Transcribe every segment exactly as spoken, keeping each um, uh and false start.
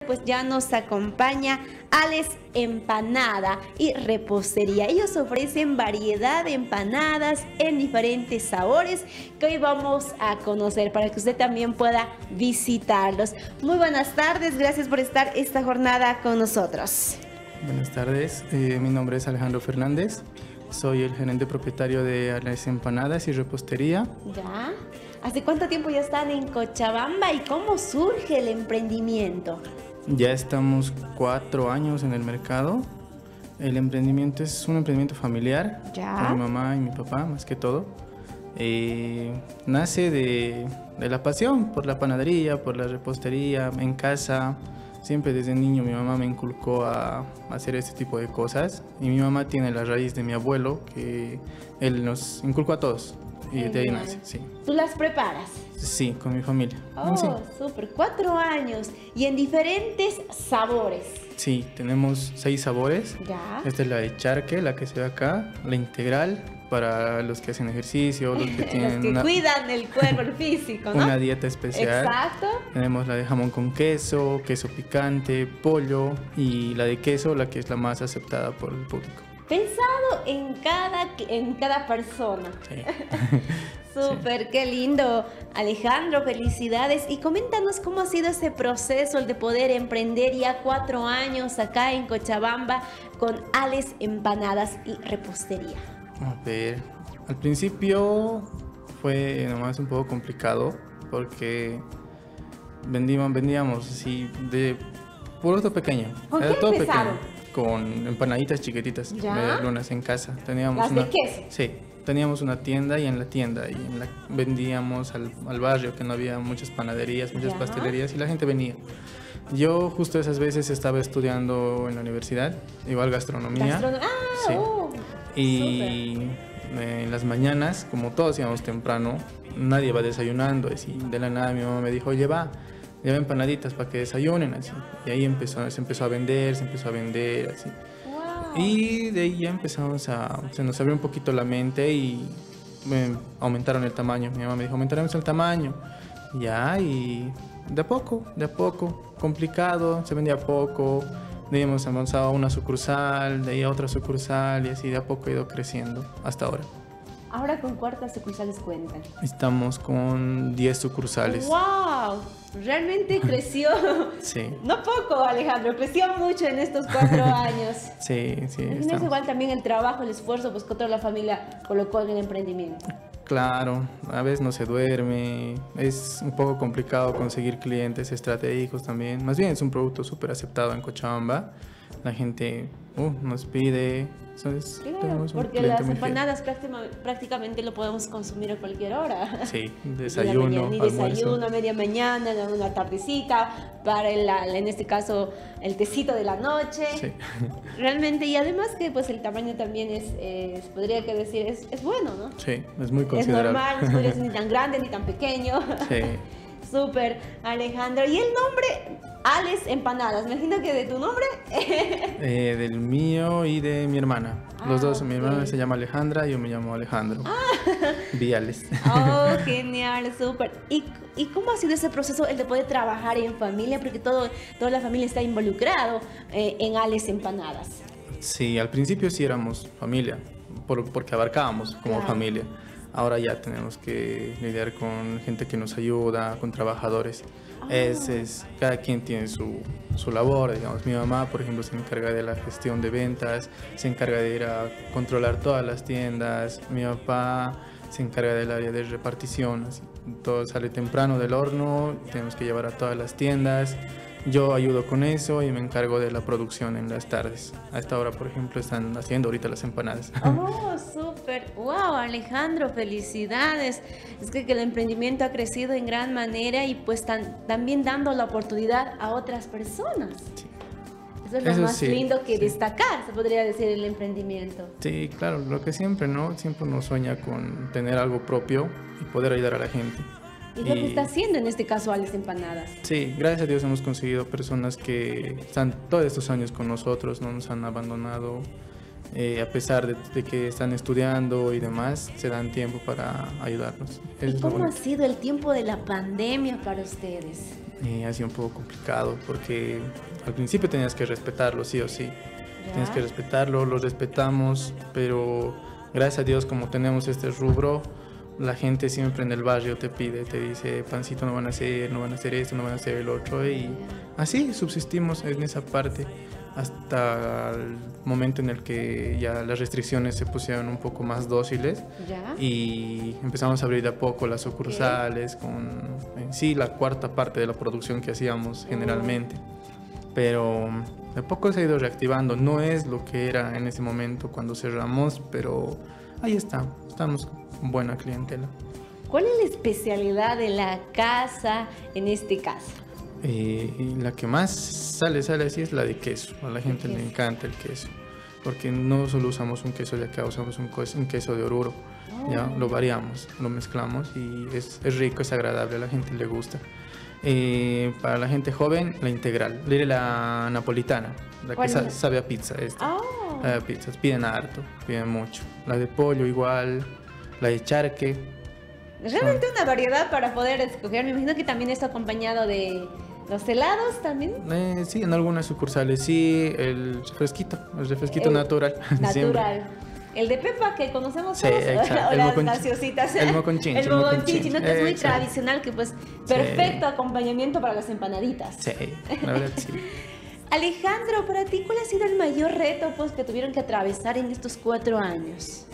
Pues ya nos acompaña Ales Empanada y Repostería. Ellos ofrecen variedad de empanadas en diferentes sabores que hoy vamos a conocer para que usted también pueda visitarlos. Muy buenas tardes, gracias por estar esta jornada con nosotros. Buenas tardes, eh, mi nombre es Alejandro Fernández, soy el gerente propietario de Ales Empanadas y Repostería. Ya. ¿Hace cuánto tiempo ya están en Cochabamba y cómo surge el emprendimiento? Ya estamos cuatro años en el mercado. El emprendimiento es un emprendimiento familiar, ¿Ya? Con mi mamá y mi papá, más que todo. Eh, nace de, de la pasión por la panadería, por la repostería, en casa. Siempre desde niño mi mamá me inculcó a hacer este tipo de cosas. Y mi mamá tiene la raíz de mi abuelo, que él nos inculcó a todos. Y de ahí nace, sí. ¿Tú las preparas? Sí, con mi familia. Oh, sí. Súper. Cuatro años y en diferentes sabores. Sí, tenemos seis sabores. Ya. Esta es la de charque, la que se ve acá, la integral para los que hacen ejercicio, los que tienen los que una, cuidan el cuerpo, el físico, ¿no? Una dieta especial. Exacto. Tenemos la de jamón con queso, queso picante, pollo y la de queso, la que es la más aceptada por el público. Pensado en cada, en cada persona. Sí. Súper, sí. Qué lindo. Alejandro, felicidades. Y coméntanos cómo ha sido ese proceso, el de poder emprender ya cuatro años acá en Cochabamba con Ales Empanadas y Repostería. A ver, al principio fue nomás un poco complicado porque vendíamos, vendíamos así de puro pequeño. ¿Con Era qué todo empezaron? Pequeño, con empanaditas chiquititas, ¿Ya? medias lunas en casa. Teníamos ¿Las una, de queso? Sí, teníamos una tienda y en la tienda y en la, vendíamos al, al barrio, que no había muchas panaderías, muchas ¿Ya? pastelerías y la gente venía. Yo justo esas veces estaba estudiando en la universidad, igual gastronomía. Gastrono- ah, sí. uh, Y eh, en las mañanas, como todos íbamos temprano, nadie va desayunando. Así, de la nada mi mamá me dijo, oye, va, lleva empanaditas para que desayunen. Así. Y ahí empezó, se empezó a vender, se empezó a vender. Así. wow. Y de ahí ya empezamos a, se nos abrió un poquito la mente y eh, aumentaron el tamaño. Mi mamá me dijo, aumentaremos el tamaño. Ya, y de a poco, de a poco, complicado, se vendía poco. De ahí hemos avanzado a una sucursal, de ahí a otra sucursal y así de a poco ha ido creciendo hasta ahora. Ahora con cuántas sucursales cuentan. Estamos con diez sucursales. ¡Wow! Realmente creció. Sí. No poco, Alejandro, creció mucho en estos cuatro años. Sí, sí. Imagínese igual también el trabajo, el esfuerzo pues, que toda la familia colocó en el emprendimiento. Claro, a veces no se duerme, es un poco complicado conseguir clientes estratégicos también. Más bien es un producto súper aceptado en Cochabamba. La gente uh, nos pide, ¿sabes? Claro, porque las empanadas prácticamente, prácticamente lo podemos consumir a cualquier hora. Sí, desayuno, Ni almuerzo. desayuno, a media mañana, una tardecita, para el, en este caso el tecito de la noche. Sí. Realmente, y además que pues el tamaño también es, es podría que decir, es, es bueno, ¿no? Sí, es muy Es considerable. normal, no podría ser ni tan grande ni tan pequeño. Sí. Súper, Alejandro. ¿Y el nombre? Ales Empanadas. Me imagino que de tu nombre. Eh, del mío y de mi hermana. Los Ah, dos, mi hermana ok. se llama Alejandra y yo me llamo Alejandro. Ah. Viales. Oh, genial, súper. ¿Y, ¿Y cómo ha sido ese proceso, el de poder trabajar en familia? Porque todo, toda la familia está involucrado eh, en Ales Empanadas. Sí, al principio sí éramos familia, por, porque abarcábamos como Claro. familia. Ahora ya tenemos que lidiar con gente que nos ayuda, con trabajadores. Ah. Es, es, cada quien tiene su, su labor, digamos. Mi mamá, por ejemplo, se encarga de la gestión de ventas, se encarga de ir a controlar todas las tiendas. Mi papá se encarga del área de repartición. Así, todo sale temprano del horno, tenemos que llevar a todas las tiendas. Yo ayudo con eso y me encargo de la producción en las tardes. A esta hora, por ejemplo, están haciendo ahorita las empanadas. Oh, súper. Wow, Alejandro, felicidades. Es que, que el emprendimiento ha crecido en gran manera y pues tan, también dando la oportunidad a otras personas. Sí. Eso es lo Eso más sí, lindo que sí. destacar, se podría decir, el emprendimiento. Sí, claro, lo que siempre, ¿no? Siempre uno sueña con tener algo propio y poder ayudar a la gente. Y lo que está haciendo en este caso Ales Empanadas. Sí, gracias a Dios hemos conseguido personas que están todos estos años con nosotros, no nos han abandonado. Eh, a pesar de, de que están estudiando y demás, se dan tiempo para ayudarnos. Eso ¿Y es lo cómo ha bonito. sido el tiempo de la pandemia para ustedes? eh, ha sido un poco complicado porque al principio tenías que respetarlo, sí o sí. ¿Ya? Tienes que respetarlo, lo respetamos, pero gracias a Dios como tenemos este rubro, la gente siempre en el barrio te pide, te dice, pancito, no van a hacer, no van a hacer esto, no van a hacer el otro, y así subsistimos en esa parte hasta el momento en el que ya las restricciones se pusieron un poco más dóciles. ¿Ya? Y empezamos a abrir de a poco las sucursales con en sí la cuarta parte de la producción que hacíamos generalmente. Pero de a poco se ha ido reactivando, no es lo que era en ese momento cuando cerramos, pero ahí está, estamos con buena clientela. ¿Cuál es la especialidad de la casa en este caso? Eh, y la que más sale, sale así es la de queso. A la gente le encanta el queso, porque no solo usamos un queso de acá, usamos un, un queso de Oruro. Oh. Ya lo variamos, lo mezclamos y es, es rico, es agradable, a la gente le gusta. Eh, para la gente joven, la integral, la napolitana, la que sa sabe a pizza. Esta. Oh. La de pizzas, piden harto, piden mucho. La de pollo igual, la de charque. Realmente una variedad para poder escoger. Me imagino que también está acompañado de los helados también. Eh, sí, en algunas sucursales sí, el refresquito, el refresquito el natural. Natural. Siempre. El de Pepa que conocemos Sí, todos, exacto. o El las moconchi- gaseositas. el moconchinchi, El el moconchi, moconchinchi. sino que es muy Exacto. tradicional, que pues perfecto acompañamiento para las empanaditas. Sí, la verdad sí. Alejandro, para ti, ¿cuál ha sido el mayor reto pues, que tuvieron que atravesar en estos cuatro años?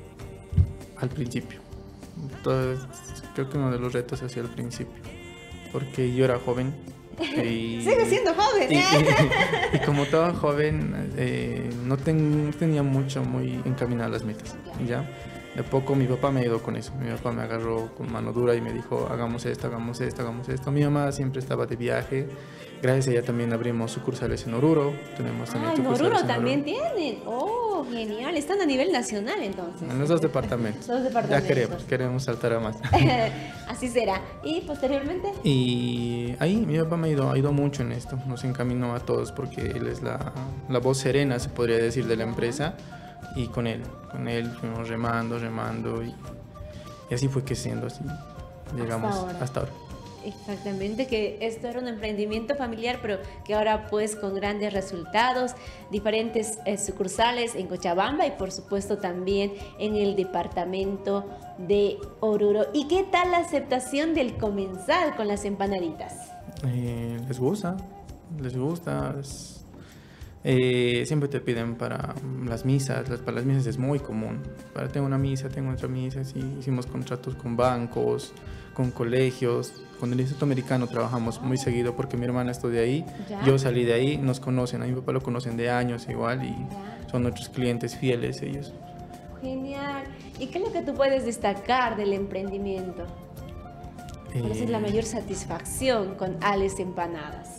Al principio. Entonces, creo que uno de los retos ha sido al principio, porque yo era joven. Y, Sigue siendo joven, y, ¿eh? y, y como todo joven, eh, no, ten, no tenía mucho muy encaminadas las metas. ¿Ya? De poco mi papá me ayudó con eso. Mi papá me agarró con mano dura y me dijo, hagamos esto, hagamos esto, hagamos esto. Mi mamá siempre estaba de viaje. Gracias a ella también abrimos sucursales en Oruro. Tenemos también Ah, en sucursales Oruro en también tienen. Oh, genial. Están a nivel nacional entonces. En los dos departamentos. Dos departamentos. Ya queremos, queremos saltar a más. Así será. ¿Y posteriormente? Y ahí mi papá me ayudó, ayudó mucho en esto. Nos encaminó a todos porque él es la, la voz serena, se podría decir, de la empresa. Y con él, con él fuimos remando, remando. Y, y así fue que siendo así. Llegamos Hasta ahora. hasta ahora. Exactamente, que esto era un emprendimiento familiar, pero que ahora pues con grandes resultados, diferentes eh, sucursales en Cochabamba y por supuesto también en el departamento de Oruro. ¿Y qué tal la aceptación del comensal con las empanaditas? Eh, les gusta, les gusta. Es- eh, siempre te piden para las misas, las, para las misas es muy común. Para tengo una misa, tengo otra misa, sí, hicimos contratos con bancos, con colegios. Con el Instituto Americano trabajamos muy seguido porque mi hermana estudia ahí, ¿Ya? yo salí de ahí, nos conocen, a mi papá lo conocen de años igual y ¿Ya? son nuestros clientes fieles ellos. Genial. ¿Y qué es lo que tú puedes destacar del emprendimiento? ¿Cuál es la Eh, mayor satisfacción con Ales Empanadas?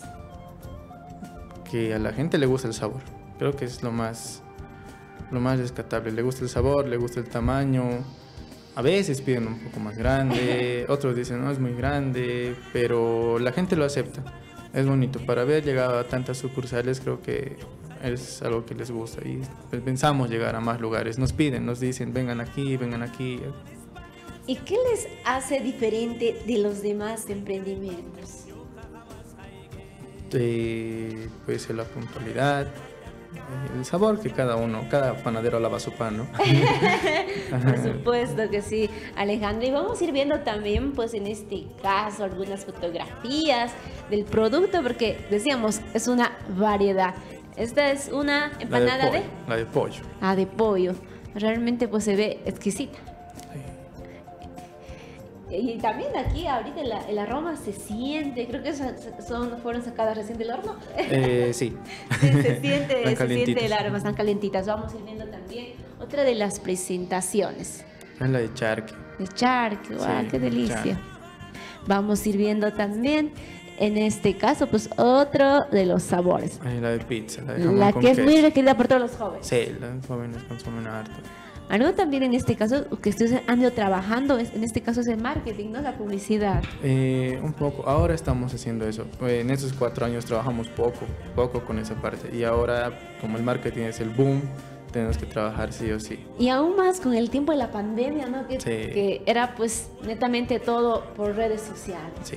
Que a la gente le gusta el sabor, creo que es lo más, lo más rescatable, le gusta el sabor, le gusta el tamaño. A veces piden un poco más grande, otros dicen no es muy grande, pero la gente lo acepta. Es bonito. Para haber llegado a tantas sucursales creo que es algo que les gusta y pues, pensamos llegar a más lugares. Nos piden, nos dicen vengan aquí, vengan aquí. ¿Y qué les hace diferente de los demás emprendimientos? Eh, puede ser la puntualidad, el sabor que cada uno, cada panadero lava su pan, ¿no? Por supuesto que sí, Alejandro. Y vamos a ir viendo también, pues en este caso, algunas fotografías del producto, porque decíamos, es una variedad. Esta es una La de empanada de, pollo, la de pollo. Ah, de pollo. Realmente pues se ve exquisita. Y también aquí ahorita el, el aroma se siente, creo que son, son- fueron sacadas recién del horno. Eh, sí. Sí, se siente, Están se siente el calientitas. aroma, están calentitas. Vamos a ir viendo también otra de las presentaciones. Es la de charque. De charque, guau, Sí, qué delicia. charque. Vamos a ir viendo también, en este caso, pues otro de los sabores. Es la de pizza, la de jamón La con que es muy queso. requerida por todos los jóvenes. Sí, los jóvenes consumen harto. Algo también en este caso que ustedes han ido trabajando, es- en este caso es el marketing, ¿no? La publicidad. Eh, un poco, ahora estamos haciendo eso. Eh, En esos cuatro años trabajamos poco, poco con esa parte. Y ahora, como el marketing es el boom, tenemos que trabajar sí o sí. Y aún más con el tiempo de la pandemia, ¿no? Que, Sí. que era pues netamente todo por redes sociales. Sí.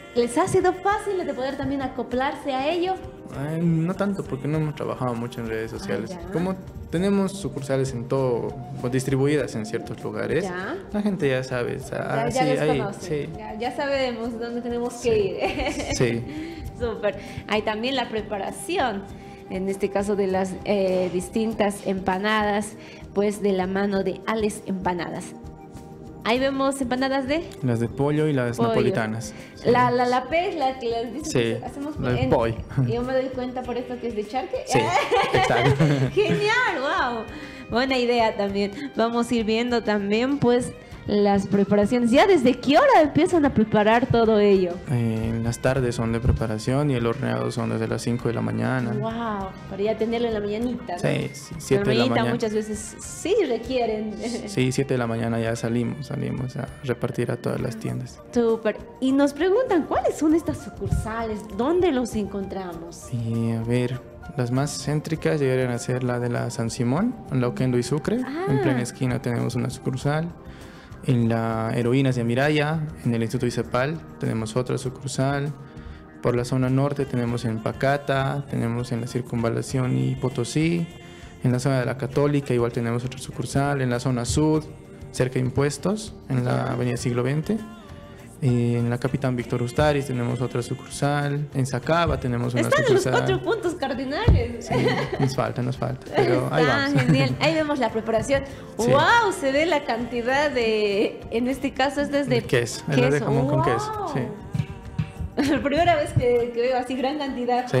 ¿Les ha sido fácil de poder también acoplarse a ello? Ay, no tanto, porque no hemos trabajado mucho en redes sociales. Ah, Como tenemos sucursales en todo, pues, distribuidas en ciertos lugares, ya. la gente ya sabe. O sea, Ya, ya sí, les ahí, conoce. sí. Ya, ya sabemos dónde tenemos que Sí. ir. Sí. Súper. Hay también la preparación, en este caso de las eh, distintas empanadas, pues de la mano de Ales Empanadas. Ahí vemos empanadas de Las de pollo y las pollo. napolitanas. Sí. La, la, la P es la que las dice Sí, que hacemos la de en- pollo. Yo me doy cuenta por esto que es de charque. Sí, exacto. Genial, wow. Buena idea también. Vamos a ir viendo también pues las preparaciones. ¿Ya desde qué hora empiezan a preparar todo ello? Eh, las tardes son de preparación y el horneado son desde las cinco de la mañana. Wow, para ya tenerlo en la mañanita, ¿no? Sí, sí, siete de la mañanita mañana. muchas veces sí requieren. Sí, siete de la mañana ya salimos, salimos a repartir a todas las tiendas. Súper. Y nos preguntan, ¿cuáles son estas sucursales? ¿Dónde los encontramos? Y a ver, las más céntricas llegarían a ser la de la San Simón, en la Oquendo y Sucre. Ah. En plena esquina tenemos una sucursal. En la Heroínas de Amiraya, en el Instituto Icepal, tenemos otra sucursal. Por la zona norte tenemos en Pacata, tenemos en la Circunvalación y Potosí. En la zona de la Católica igual tenemos otra sucursal. En la zona sur, cerca de Impuestos, en la Avenida Siglo veinte. Y en la Capitán Víctor Ustaris tenemos otra sucursal. En Sacaba tenemos una Están en los sucursal. cuatro puntos cardinales. Sí, nos falta, nos falta. Pero ahí Está vamos. genial. Ahí vemos la preparación. Sí. ¡Wow! Se ve la cantidad de. En este caso, este es de De queso, es la de jamón con queso, ¡Wow! sí. La primera vez que, que veo así gran cantidad. Sí.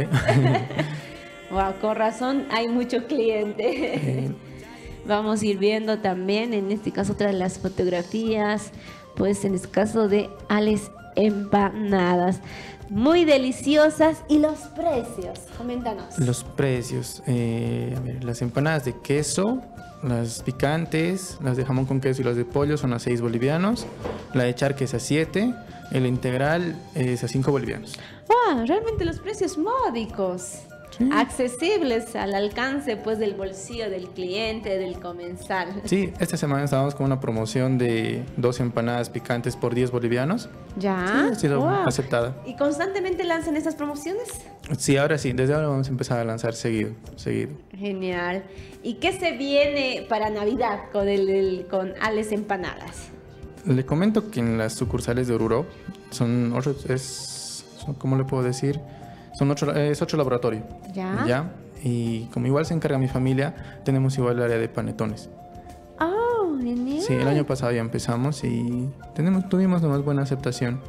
Wow, con razón hay mucho cliente. Eh, Vamos a ir viendo también, en este caso, otras de las fotografías, pues en este caso de Ales Empanadas. Muy deliciosas. ¿Y los precios? Coméntanos. Los precios. eh, a ver, las empanadas de queso, las picantes, las de jamón con queso y las de pollo son a seis bolivianos. La de charque es a siete. El integral es a cinco bolivianos. ¡Wow! Realmente los precios módicos. Sí. Accesibles al alcance pues del bolsillo del cliente, del comensal. Sí, esta semana estábamos con una promoción de dos empanadas picantes por diez bolivianos. ¿Ya? Sí, ha sido ¡Wow! aceptada. ¿Y constantemente lanzan estas promociones? Sí, ahora sí, desde ahora vamos a empezar a lanzar seguido, seguido. Genial. ¿Y qué se viene para Navidad con, el, el- con Ales Empanadas? Le comento que en las sucursales de Oruro son otros, es, son, ¿cómo le puedo decir? Son otro, es otro laboratorio. ¿Ya? ¿Ya? Y como igual se encarga mi familia, tenemos igual el área de panetones. ¡Oh, genial! Sí, el año pasado ya empezamos y tenemos, tuvimos nomás buena aceptación.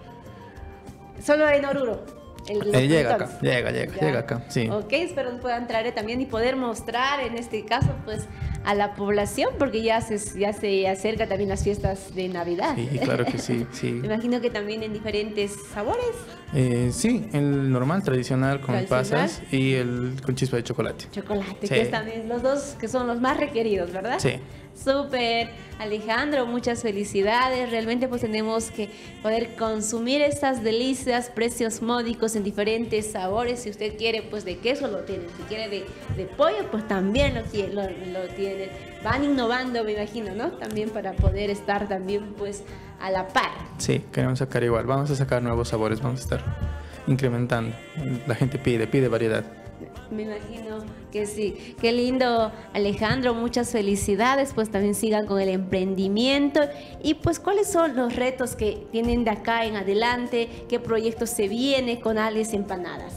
Solo en Oruro. el- los Eh, llega panetones. acá, llega, llega, Ya. llega acá, sí. Ok, espero nos puedan traer también y poder mostrar en este caso pues a la población porque ya se, ya se acerca también las fiestas de Navidad. Sí, claro que sí, sí. Me imagino que también en diferentes sabores. Eh, sí, el normal, tradicional con Tradicional. pasas y el con chispa de chocolate. Chocolate, Sí. que es también los dos que son los más requeridos, ¿verdad? Sí. Súper, Alejandro, muchas felicidades. Realmente pues tenemos que poder consumir estas delicias, precios módicos en diferentes sabores. Si usted quiere pues de queso lo tienen, si quiere de, de pollo pues también lo, tie- lo, lo tienen. Van innovando, me imagino, ¿no? También para poder estar también pues a la par. Sí, queremos sacar igual. Vamos a sacar nuevos sabores, vamos a estar incrementando. La gente pide, pide variedad. Me imagino que sí. Qué lindo, Alejandro. Muchas felicidades. Pues también sigan con el emprendimiento. Y pues, ¿cuáles son los retos que tienen de acá en adelante? ¿Qué proyectos se viene con Ales Empanadas?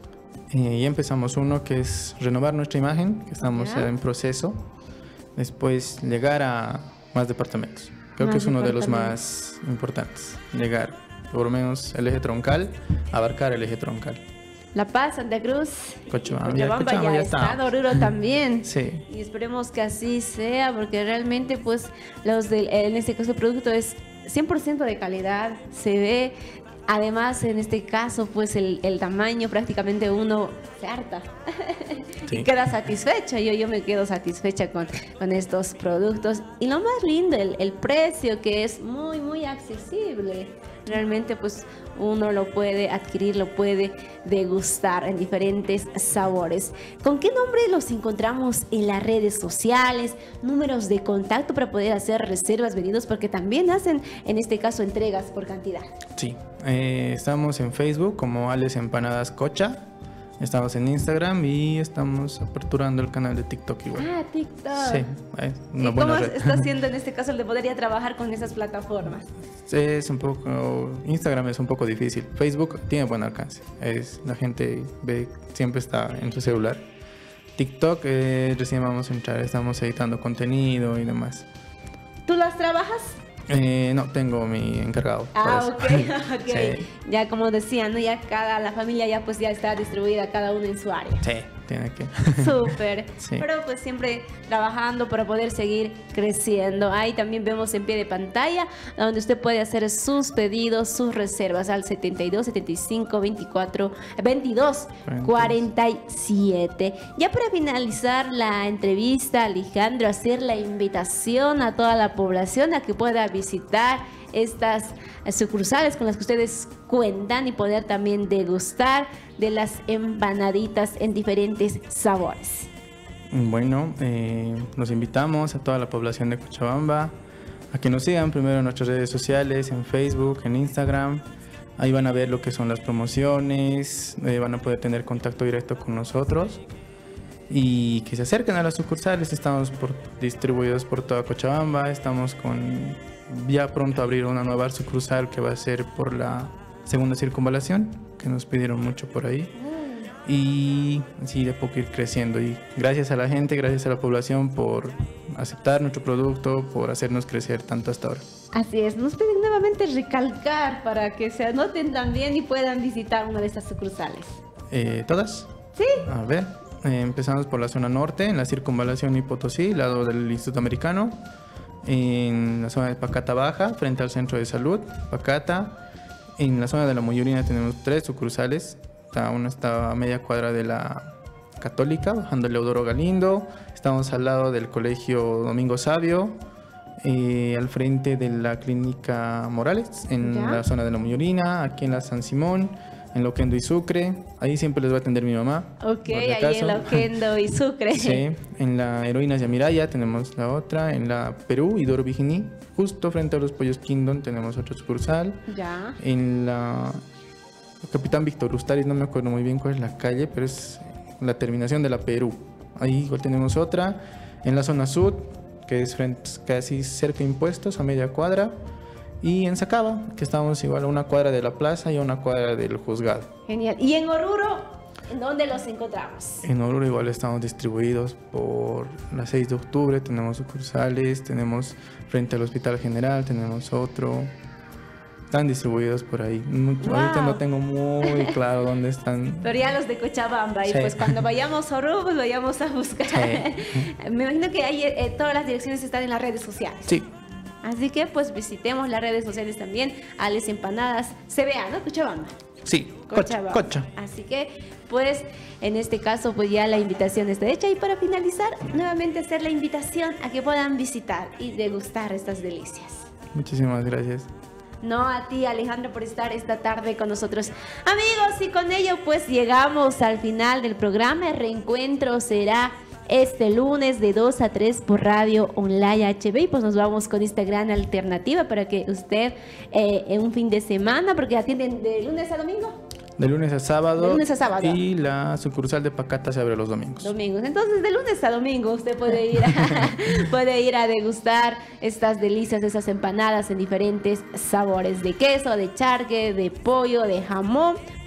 Eh, ya empezamos uno que es renovar nuestra imagen, que estamos Ya. en proceso. Después llegar a más departamentos. Creo Más que es uno de los departamentos. más importantes. Llegar, por lo menos, el eje troncal, abarcar el eje troncal. La Paz, Santa Cruz, Cochabamba, y ya Cochabamba Cochabamba ya ya está, está. Oruro también. Sí. Y esperemos que así sea, porque realmente, pues, los del, en este caso, el producto es cien por ciento de calidad, se ve. Además, en este caso, pues, el, el tamaño prácticamente uno se harta Sí. y queda satisfecha. Yo, yo me quedo satisfecha con, con estos productos. Y lo más lindo, el, el precio, que es muy, muy accesible. Realmente, pues, uno lo puede adquirir, lo puede degustar en diferentes sabores. ¿Con qué nombre los encontramos en las redes sociales? Números de contacto para poder hacer reservas, pedidos, porque también hacen, en este caso, entregas por cantidad. Sí, Eh, estamos en Facebook como Ales Empanadas Cocha. Estamos en Instagram y estamos aperturando el canal de TikTok igual. Ah, TikTok. Sí, es una ¿Y buena cómo red. está haciendo en este caso el de poder ya trabajar con esas plataformas? Es un poco, Instagram es un poco difícil. Facebook tiene buen alcance. Es, la gente ve, siempre está en su celular. TikTok, eh, recién vamos a entrar, estamos editando contenido y demás. ¿Tú las trabajas? Eh, no, tengo mi encargado. Ah, ok, ok. ok. Sí. Ya como decía, ¿no? Ya cada, la familia ya pues ya está distribuida, cada uno en su área. Sí, tiene que. Súper. Sí. Pero pues siempre trabajando para poder seguir creciendo. Ahí también vemos en pie de pantalla donde usted puede hacer sus pedidos, sus reservas al setenta y dos, setenta y cinco, veinticuatro, veintidós, cuarenta y siete. Ya para finalizar la entrevista, Alejandro, hacer la invitación a toda la población a que pueda visitar estas sucursales con las que ustedes cuentan y poder también degustar de las empanaditas en diferentes sabores. Bueno, eh, los invitamos a toda la población de Cochabamba a que nos sigan primero en nuestras redes sociales, en Facebook, en Instagram. Ahí van a ver lo que son las promociones, eh, van a poder tener contacto directo con nosotros y que se acerquen a las sucursales. Estamos por, distribuidos por toda Cochabamba, estamos con ya pronto abrir una nueva sucursal que va a ser por la segunda circunvalación, que nos pidieron mucho por ahí. Y así de poco ir creciendo. Y gracias a la gente, gracias a la población por aceptar nuestro producto, por hacernos crecer tanto hasta ahora. Así es, nos piden nuevamente recalcar para que se anoten también y puedan visitar una de estas sucursales. Eh, ¿Todas? Sí. A ver, eh, empezamos por la zona norte, en la circunvalación y Potosí, lado del Instituto Americano. En la zona de Pacata Baja, frente al Centro de Salud, Pacata. En la zona de la Mollurina tenemos tres sucursales. Una está a media cuadra de la Católica, bajando el Leodoro Galindo. Estamos al lado del Colegio Domingo Sabio, eh, al frente de la Clínica Morales, en ¿Ya? la zona de la Mollurina, aquí en la San Simón, en Loquendo y Sucre. Ahí siempre les va a atender mi mamá. Ok, por si ahí acaso. en Loquendo y Sucre. Sí, en la Heroínas de Amiraya tenemos la otra, en la Perú y Doro Vigini, justo frente a los Pollos Kingdom tenemos otra sucursal. Ya. En la Capitán Víctor Ustaris, no me acuerdo muy bien cuál es la calle, pero es la terminación de la Perú. Ahí igual tenemos otra. En la zona sur, que es frente, casi cerca de Impuestos, a media cuadra. Y en Sacaba, que estamos igual a una cuadra de la plaza y a una cuadra del juzgado. Genial. ¿Y en Oruro, en dónde los encontramos? En Oruro igual estamos distribuidos por la seis de octubre, tenemos sucursales, tenemos frente al Hospital General, tenemos otro. Están distribuidos por ahí. Mucho, Wow. Ahorita no tengo muy claro dónde están. Pero ya los de Cochabamba. Y Sí. pues cuando vayamos a Oruro, pues vayamos a buscar. Sí. Me imagino que ahí eh, todas las direcciones están en las redes sociales. Sí, Así que pues visitemos las redes sociales también. Ales Empanadas. Se vea, ¿no? Cochabamba. sí, Cocha, Cochabamba. Cocha. Así que, pues, en este caso, pues ya la invitación está hecha. Y para finalizar, nuevamente hacer la invitación a que puedan visitar y degustar estas delicias. Muchísimas gracias. No, a ti, Alejandro, por estar esta tarde con nosotros. Amigos, y con ello, pues, llegamos al final del programa. El reencuentro será este lunes de dos a tres por Radio Online H B. Y pues nos vamos con esta gran alternativa para que usted eh, en un fin de semana, porque atienden de lunes a domingo. De lunes a sábado. De lunes a sábado. Y la sucursal de Pacata se abre los domingos. Domingos. Entonces, de lunes a domingo usted puede ir a, puede ir a degustar estas delicias, esas empanadas en diferentes sabores de queso, de charque, de pollo, de jamón,